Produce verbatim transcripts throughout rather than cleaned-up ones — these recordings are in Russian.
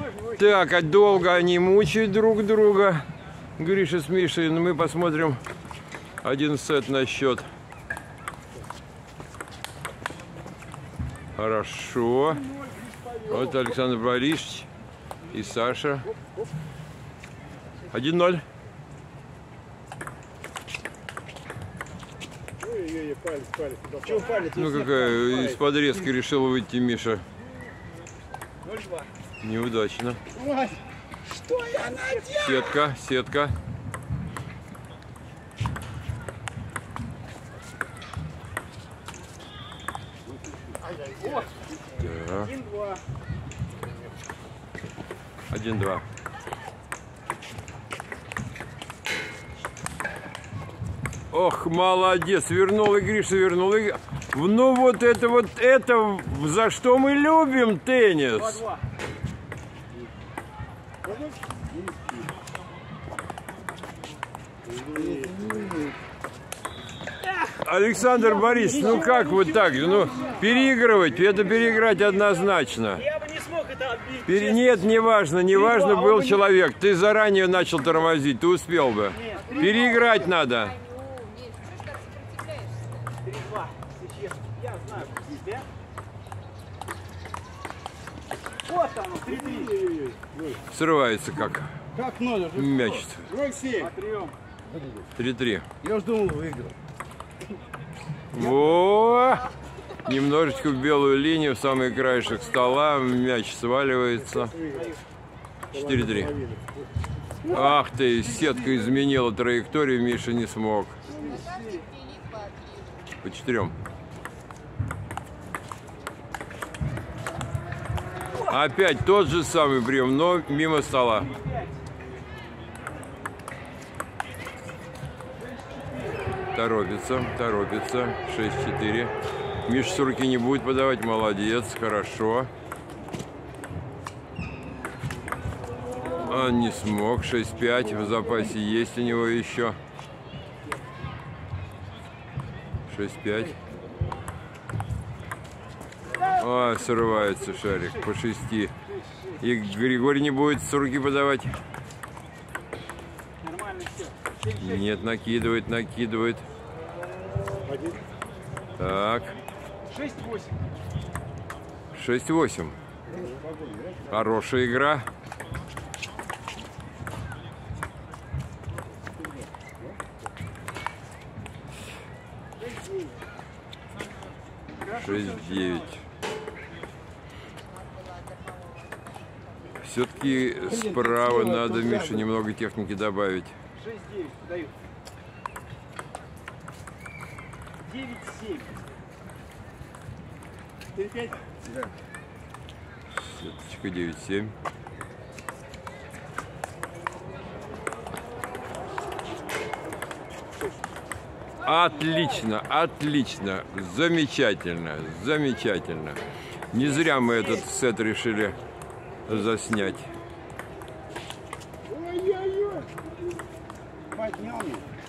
Так, а долго они мучают друг друга. Гриша с Мишей. Но мы посмотрим один сет на счет. Хорошо. Вот Александр Борисович и Саша. один ноль. Ну какая, из-под резки решил выйти Миша. Неудачно. Что я наделал? Сетка, сетка. Да. Один-два. Ох, молодец, вернул и Гриша, вернул и... Ну вот это вот, это, за что мы любим теннис. Александр Борисович, ну как вот так? Ну, переигрывать, это переиграть однозначно. Я бы не смог это отбить. Пере... Нет, не важно, не важно, был человек. Ты заранее начал тормозить, ты успел бы. Переиграть надо. Я знаю, тебя. Вот оно, три-три. Срывается как. Как ноль? Мяч. три-три. Я уж думал, выиграл. Во! Немножечко в белую линию, в самый краешек стола, мяч сваливается. четыре-три. Ах ты, сетка изменила траекторию, Миша не смог. По четырем. Опять тот же самый прием, но мимо стола. Торопится, торопится. шесть-четыре. Миша с руки не будет подавать. Молодец, хорошо. Он не смог. шесть-пять. В запасе есть у него еще. шесть-пять. А, срывается шарик по шести. И Григорий не будет с руки подавать. Нет, накидывает, накидывает. Так. шесть-восемь. шесть-восемь. Хорошая игра. шесть-девять. Все-таки справа надо, Миша, немного техники добавить. шесть-девять дают. девять-семь. четыре-пять. Сеточка девять-семь. Отлично, отлично, замечательно, замечательно. Не зря мы этот сет решили заснять. Ой-ой-ой. Поднял.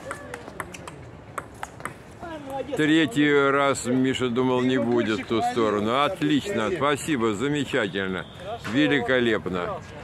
Третий раз Миша думал, не будет в ту сторону. Отлично, спасибо, замечательно, великолепно.